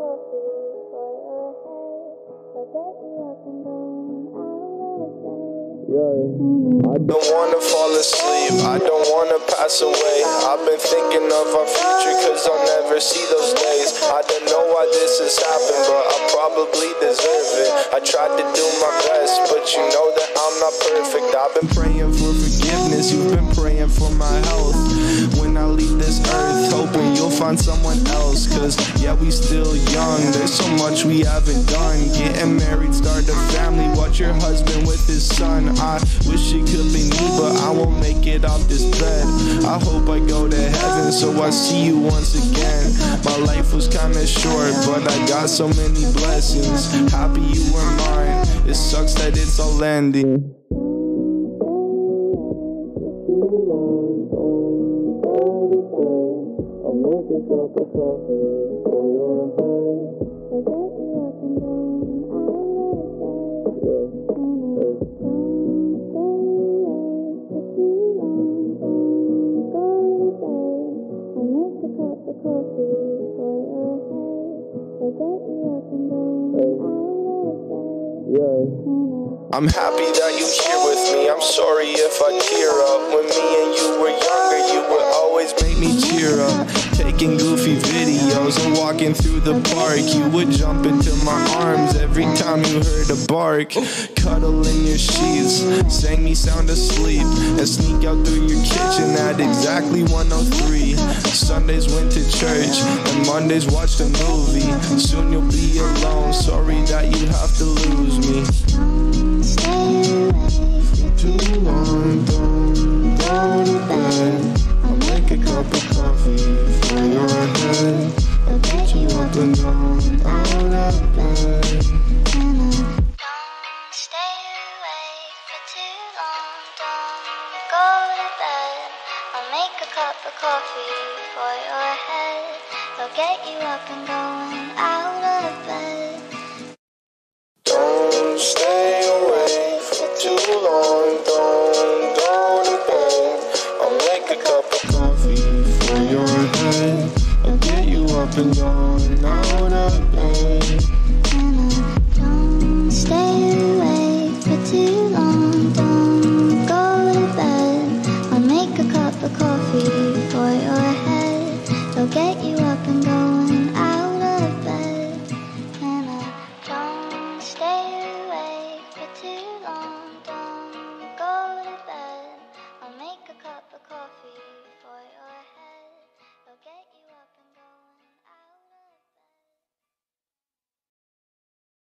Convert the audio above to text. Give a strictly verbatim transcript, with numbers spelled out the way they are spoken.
coffee for your head. I'll get you up and going out of bed. Yeah, I don't wanna fall asleep, I don't wanna pass away. I've been thinking of our future, cause I'll never see those days. I don't know why this has happened, but I probably deserve it. I tried to do my best, but you know that I'm not perfect. I've been praying for forgiveness, you've been praying for my health. When I leave this earth, hoping you'll find someone else. Cause yeah, we still young, there's so much we haven't done. Getting married, start a family, watch your husband with his son. I wish it could be me, but I won't make it off this bed. I hope I go to heaven, so I see you once again. My life was kinda short, but I got so many blessings. Happy you were mine, it sucks that it's all ending. I'll make a cup of coffee for your head. I'll get you up and going out of bed. Yeah, hey. Don't stay awake for too long. Don't go to bed. I'll make a cup of coffee for your head. I'll get you up and going Hey. out of bed. Yeah. I'm happy that you're here with me. I'm sorry if I tear up. When me and you were younger, you would always make me cheer up. Taking goofy videos and walking through the park, you would jump into my arms every time you heard a bark. Cuddle in your sheets, sang me sound asleep, and sneak out through your kitchen at exactly one oh three. Sundays went to church, and Mondays watched a movie. Soon you'll be alone, sorry that you have to lose me. Too long, don't go to bed. I'll make a cup of coffee for your head. I'll get you up and down, out of bed. Don't stay awake for too long. Don't go to bed. I'll make a cup of coffee for your head. I'll get you up and going out of bed. Don't stay